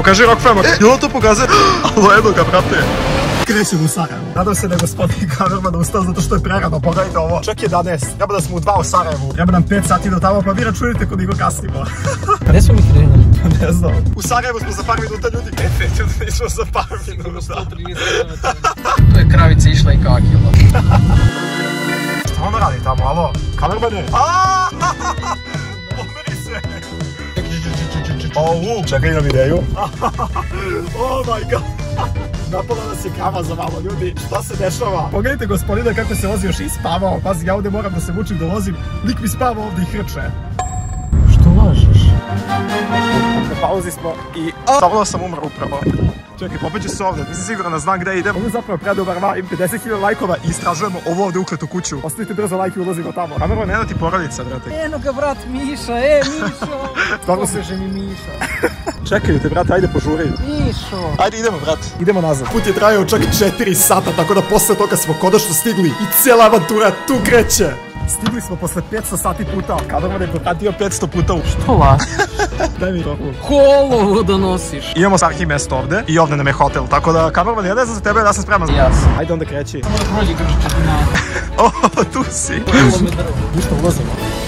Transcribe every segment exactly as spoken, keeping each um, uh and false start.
Pokaži Rock Family. E, jel to pokazuje? Alo, edo ga, brate. Krećemo u Sarajevu. Nadam se da je gospodin kamerman ustao zato što je prerano. Pogledajte ovo. Čak jedanaest. Treba da smo u dva u Sarajevu. Treba nam pet sati do tamo, pa vi računajte koliko kasnimo. Gde smo mi krenuli? Ne znam. U Sarajevu smo za par minuta, ljudi. Efektivno nismo za par minuta. sto trideset kilometara. To je kravica išla i kakila. Šta ona radi tamo, alo? Kamermane? Aaaa! Pomeri se! Ovu! Čekaj, imam ideju. Oh my god! Napala nas je kava za malo, ljudi. Šta se dešava? Pogledajte gospodina kako se vozi, još i spavao. Pazi, ja ovdje moram da se mučim da vozim. Lik mi spava ovdje i hrče. Što lažeš? Na pauzi smo i... Samo sam umro upravo. Čekaj, popeću se ovdje, nisam siguran da znam gdje idem. Ovo je zapravo predobar va, im pedeset hiljada lajkova i istražujemo ovo ovdje ukletu kuću. Ostavite brzo lajk i ulazimo tamo. Kamerman, eno ti porodica, brate. Eno ga, brat, Miša, e, Mišo. Stvarno se... Pobeže mi Miša. Čekaju te, brate, ajde požuri. Mišo. Ajde, idemo, brate. Idemo nazad. Put je trajao čak četiri sata, tako da posle toga smo konačno stigli. I cijela avantura tu kreće. Stigli smo posle petsto sati puta. Kamerman je potratio petsto puta u... Što lažeš? Daj mi roku. Holovo da nosiš. Imamo sarki mesto ovde i ovde nam je hotel, tako da kamerman, ja ne znam za tebe, ja sam spreman. Jasno. Ajde onda kreći. Samo da prođi kako četinara. O, tu si. Pojelo me drvo. Ništa, ulazimo.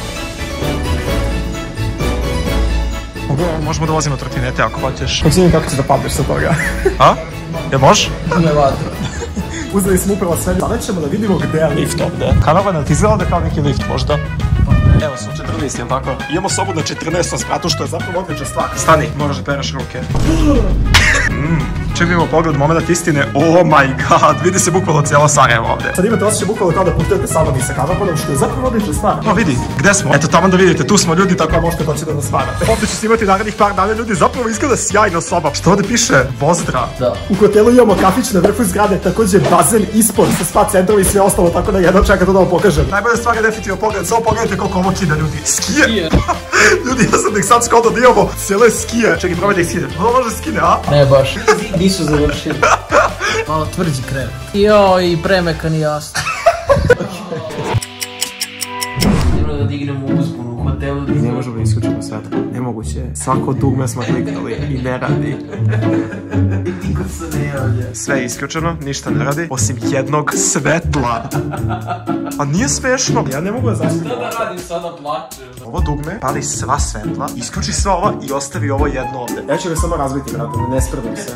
Možemo da vozimo trotinete ako hoćeš. Hoće vidim kako ćeš da padneš sa toga. A? Je može? Ne vatra. Uzeli smo upravo sve. Sada ćemo da vidimo gde je lift ovde. Kamerman, ti izgleda da kao neki lift možda? Evo su četrnaest, jel tako? Imamo sobu na četrnaestom spratu, što je zapravo odlična stvar. Stani, moraš da pereš ruke. Ček vidimo pogled, moment istine. Oh my god, vidi se bukvalno cijelo Sarajevo ovdje. Sad imate osjećaj bukvalno kao da putujete sa mnom i sa kamermanom, što je zapravo odlična stvar. No vidi, gde smo? Eto tamo da vidite, tu smo ljudi, tako da možete doći da nas varate. Ovdje ću snimati narednih par dana, ljudi, zapravo izgleda sjajna soba. Što ovdje piše? Vozdra. Da. U hotelu imamo kafić na vrhu zgrade, također bazen ispod sa spa centrom i sve ostalo, tako da jedno čeka to da vam pokažem. Najbolja stvar je definitivno pogled, samo pogledajte koliko ovo kida, ljudi. Skije! Ljudi, ja sam nek sad skoda da imamo cijele skije. Čekaj, probaj da ih skine. Ovo može skine, a? Ne baš. Nisu završili. Malo tvrđi krevet. Jo, i premekan i jasno. Idemo da dignemo uzbunu u hotelu. Ne možemo da isključimo svetlo. Nemoguće je. Svako dugme smo kliknuli i ne radi. I niko se ne javlja. Sve je isključeno, ništa ne radi, osim jednog svetla. A nije smešno. Ja ne mogu da zastavim. Šta da radim sada, plačem? Ovo dugme pali sva svetla, isključi sva ova i ostavi ovo jedno ovde. Ja ću ga samo razbiti, brate, ne sprdam se.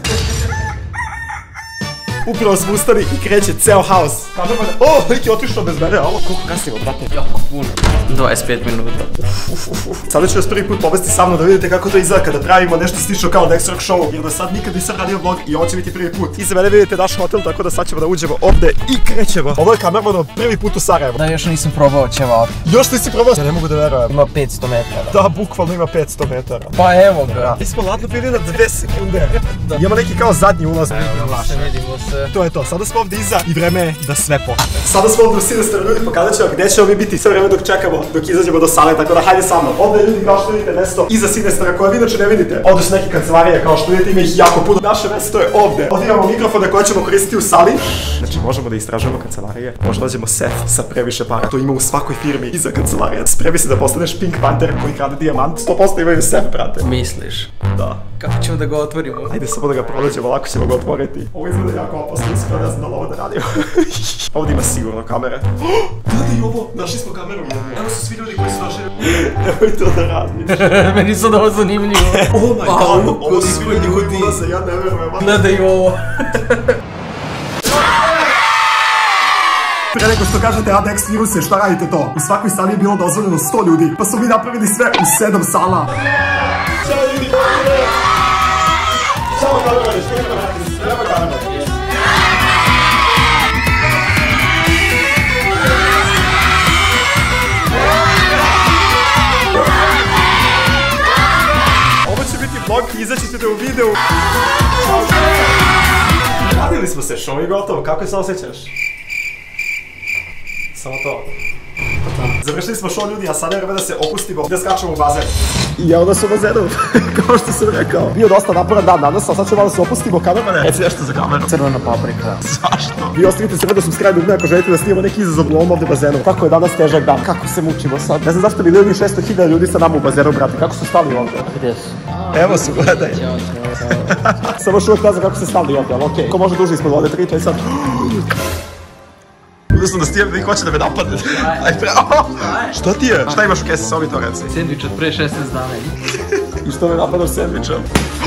Upravo smo ustali i kreće ceo haos. O, lik je otišao bez mene, ovo koliko kasnimo, brate. Jako puno. dvadeset pet minuta. Sada ću vas prvi put povesti sa mnom da vidite kako to izgleda kada pravimo nešto slično kao Next Rock Show. Jer do sad nikad nisam radio vlog i ovo će biti prvi put. Iza mene vidite naš hotel, tako da sad ćemo da uđemo ovde i krećemo. Ovo je kamermanov prvi put u Sarajevu. Da, još nisam probao ćevap. Još nisi probao? Ja ne mogu da verujem. Ima petsto metara. Da, bukvalno ima petsto metara. Pa evo ga. Mi smo ladno bili na dve sekunde. Imamo neki kao zadnji ulaz. Vidimo se, vidimo se. To je to, sada smo ovdje iza i vreme je da sve počne. Sada smo ovdje u Sinister, ljudi, pokazat ću vam gdje ćemo mi biti sve vreme dok čekamo, dok izađemo do sale, tako da hajde sa mnom. Ovdje je, ljudi, kao što vidite, mesto iza Sinistera koje vi inače ne vidite. Ovdje su neke kancelarije, kao što vidite, ima ih jako puno. Naše mesto je ovdje. Ovdje imamo mikrofone koje ćemo koristiti u sali. Znači, možemo da istražujemo kancelarije. Možda nađemo sef sa previše para. To ima u svakoj firmi iza kancelarije. Spremi se da postaneš Pink Panther koji krade dijamant. sto posto imaju sef, brate. Misliš? Da. Kako ćemo da ga otvorimo? Ajde samo da ga pronađemo, lako ćemo ga otvoriti. Ovo izgleda jako opasno, iskreno ne znam da li ovo da radimo. Ovdje ima sigurno kamere. Gledaj ovo, našli smo kameru jednu. Evo su svi ljudi koji su došli. Nemoj to da radiš. Meni su da ovo zanimljivo. Oh my god, ovo su svi ljudi koji ulaze, ja ne verujem. Gledaj ovo. Pre nego što kažete A D X viruse, šta radite to? U svakoj sali je bilo dozvoljeno sto ljudi, pa su mi napravili sve u sedam sala. Ćao ljudi, samo kako radiš, kako radiš, treba kamera. Ovo će biti vlog, izaći ćete u videu. Radili smo se, show je gotovo, kako se osjećaš? Samo to. Završili smo show, ljudi, a sada je vreme da se opustimo i da skačemo u bazen. I evo nas u bazenu, kao što sam rekao. Bio dosta naporan dan danas, a sad ćemo malo se opustimo. Kamermane, reci nešto za kameru. Crvena paprika. Zašto? Vi ostavite se da sam skrajno dne ako želite da snimamo neki izazov u ovom ovdje bazenu. Kako je danas težak dan, kako se mučimo sad. Ne znam zašto milijon i šesto hiljada ljudi sa nama u bazenu, brate, kako su stali ovdje? Gdje su? Evo su, gledaj. Samo što uvijek ne znam kako se stavlja ovdje, ali okej. Ko može duže ispod vode, tri, četiri, sad. Vidio sam da Stijan da ih hoće da me napadne. Što ti je? Šta imaš u kesi, sobi to reci? Sandvič od pre šesnaest dana. I što me napadaš sandvičem?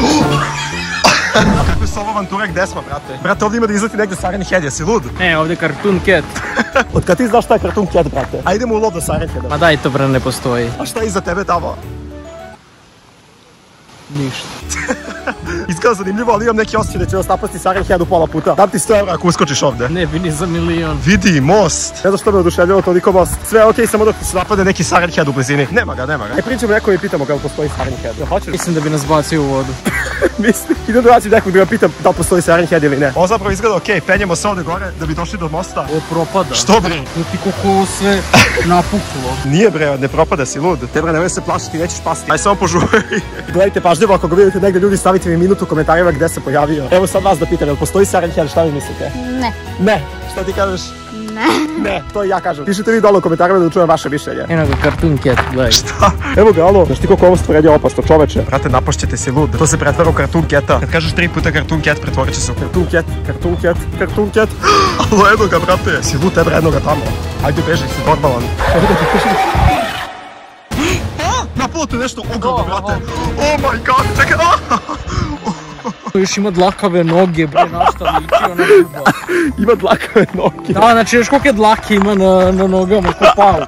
Kakve su ovo avanture, gde smo, brate? Brate, ovdje ima da izleti negde Siren Head, jesi lud? Ne, ovdje Cartoon Cat. Od kad ti znaš šta je Cartoon Cat, brate? A idemo u lov do Siren Heada. Ma daj, to bre ne postoji. A šta je iza tebe tamo? Ništa. Iskreno zanimljivo, ali imam neki osjećaj da će nas napasti Siren Head u pola puta. Dam ti sto evra ako uskočiš ovde. Ne bi ni za milion. Vidi, most. Ne znam što me oduševljava toliko most. Sve je okej, samo dok se napade neki Siren Head u blizini. Nema ga, nema ga. E, pričamo neko i pitamo ga li postoji Siren Head. Hoćeš? Mislim da bi nas bacio u vodu. Mislim, idem da naćim nekog da ga pitam da li postoji Siren Head ili ne. Ovo zapravo izgleda okej, penjemo se ovde gore da bi došli do mosta. Ovo propada. Što bre? Da ti kako sve napuklo. Nije bre, ne propada, si lud. Te bre, nemoj se plašiti, nećeš pasti. Aj samo požuvaj. Gledajte pažljivo, ako ga vidite negdje ljudi, stavite mi minutu u komentarima gde se pojavio. Evo sad vas da pitam, jel postoji Siren Head, šta vi mislite? Ne. Ne. Šta ti kažeš? Ne. Ne, to i ja kažem. Pišite vi dole u komentarima da čujem vaše mišljenje. Eno ga Cartoon Cat, gledaj. Šta? Evo ga, alo. Znaš ti koliko ovo stvorenje opasno, čoveče? Brate, napašćete si lud. To se pretvara u Cartoon Cata. Kad kažeš tri puta Cartoon Cat, pretvorit će se u Cartoon Cat, Cartoon Cat, Cartoon Cat. Alo, eno ga, brate. Si lud, tebe jedno ga tamo. Ajde, beži, si normalan. Napalo te nešto ogromno, brate. Oh my god, čekaj. To još ima dlakave noge, bre, našta liči ona buba. Ima dlakave noge. Da, znači još kolike dlake ima na, na nogama, ko palko.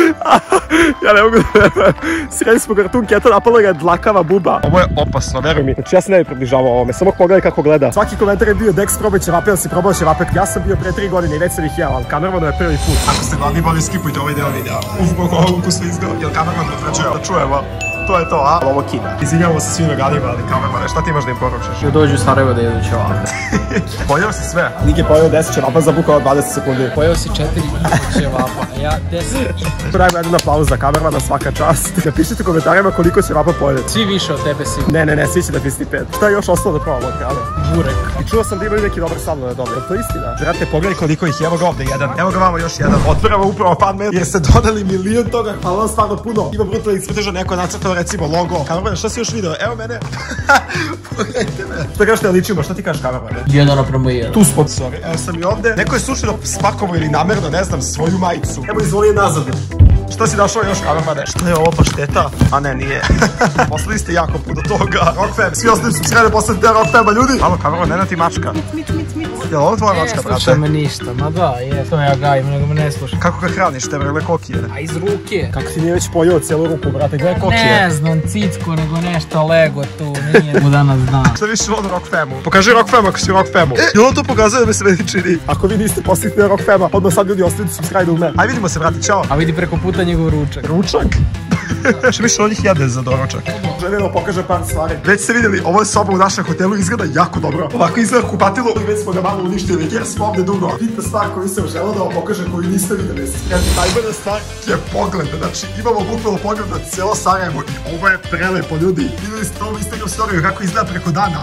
Ja ne mogu da verujem. Sredi smo Cartoon Cata, napala ga je dlakava buba. Ovo je opasno, veruj mi. Znači ja se ne bi približavao ovome, samo pogledaj kako gleda. Svaki komentar je bio Dex probaj ćevape, ali si probao ćevape. Ja sam bio pre tri godine i već sam ih jeo, ali kamermanu je prvi put. Ako ste gladni, bolje skipujte ovaj deo videa. Uf, koliko ovo ukusno izgleda. Jel kamerman potvrđuje? Da čujemo. To je to, a? Ovo kida. Izvinjavamo se svim veganima, ali kamermane, šta ti imaš da im poručiš? Da dođu u Sarajevo da jedu ćevape. Pojeo si sve? Nik je pojeo deset ćevapa za bukao dvadeset sekundi. Pojeo si četiri ćevapa, a ja deset. Pravimo jedan aplauz za kamermana, svaka čast. Napišite u komentarima koliko ćevapa pojeli. Svi više od tebe sigurno. Ne, ne, ne, svi će napisati pet. Šta je još ostalo da probamo od hrane? Burek. I čuo sam da imaju neki dobar salon, dobro. To je istina. Brate, pogledaj koliko ih je, evo ga ovde jedan. Evo ga vamo još jedan. Otvaramo upravo fan mail jer ste doneli milion toga. Hvala vam stvarno puno. Ima brutalnih crteža, neko je nacrtao recimo logo. Kamerman, šta si još video? Evo mene. Pogledajte me. Šta kažeš te ličimo? Šta ti kažeš kamerman? Jedan naprema jedan. Tu smo, sorry. Evo sam i ovde. Neko je slučajno spakovao ili namerno, ne znam, svoju majicu. Evo izvoli je nazad. Šta si našao još, kamermane? Šta je ovo, pašteta? A ne, nije. Poslali ste jako puno toga. Rockfam, svi ostali su srede poslali te Rockfama, ljudi. Alo, kamerman, ne na ti mačka. Mic, mic, mic. Jel ovo tvoja mačka, brate? Ne sluša me ništa, ma da, je. To ja gajim, nego me ne sluša. Kako ga hraniš, te vrele kokije? A iz ruke. Kako si nije već pojeo cijelu ruku, brate, gledaj kokije. Ne znam, cicko, nego nešto Lego tu, nije mu danas dan. Šta više od Rockfamu? Pokaži Rockfam ako si Rockfamu. E, jel on to pokazuje da me se meni čini? Ako vi niste posljedni Rockfama, odmah sad ljudi ostavite subscribe u me. Aj vidimo se, brate, čao. A vidi preko puta njegov ručak. Ručak? Što više od njih jede za doručak. Želim da pokažem par stvari. Već ste vidjeli, ovo je soba u našem hotelu, izgleda jako dobro. Ovako izgleda kupatilo i već smo ga malo uništili jer smo ovdje dugo. Bitna stvar koju sam želeo da vam pokažem koju niste vidjeli. Najbolja stvar je pogled. Znači imamo bukvalno pogled na cijelo Sarajevo i ovo je prelepo, ljudi. Vidjeli ste ovo Instagram storiju kako izgleda preko dana.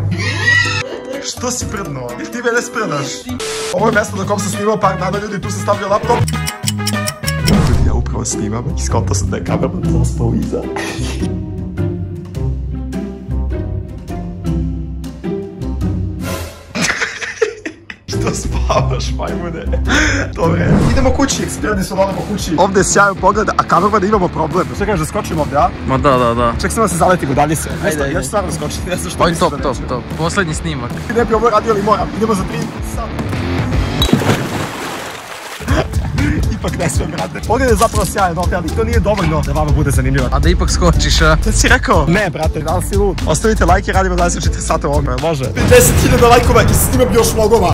Što si predno? Ili ti mene sprdaš? Ovo je mjesto na kom sam snimao par dana, ljudi, tu sam stavio laptop. Ja upravo snimam i skontao sam da je kamerman zaspao iza. Što spavaš, majmune? Dobre, idemo kući, ekspirani smo odemo kući. Ovdje je sjajan pogled, a kamerman imamo problem. Što kažeš da skočimo ovdje, a? Ma da, da, da. Ček sam da se zaletimo, dalje se. Ajde, ajde. Ja ću stvarno skočiti, ne znam što Oj, mislim top, da top, neću. top. Posljednji snimak. Ne bi ovo radio, ali moram. Idemo za tri sata. Ipak ne smijem, brate. Pogled je zapravo sjajan, ok, ali to nije dovoljno da vama bude zanimljivo. A da ipak skočiš, a? Šta si rekao? Ne, brate, da li si lud? Ostavite like i radimo dvadeset četiri sata u ovome, može? deset hiljada lajkova i snimam još vlogova.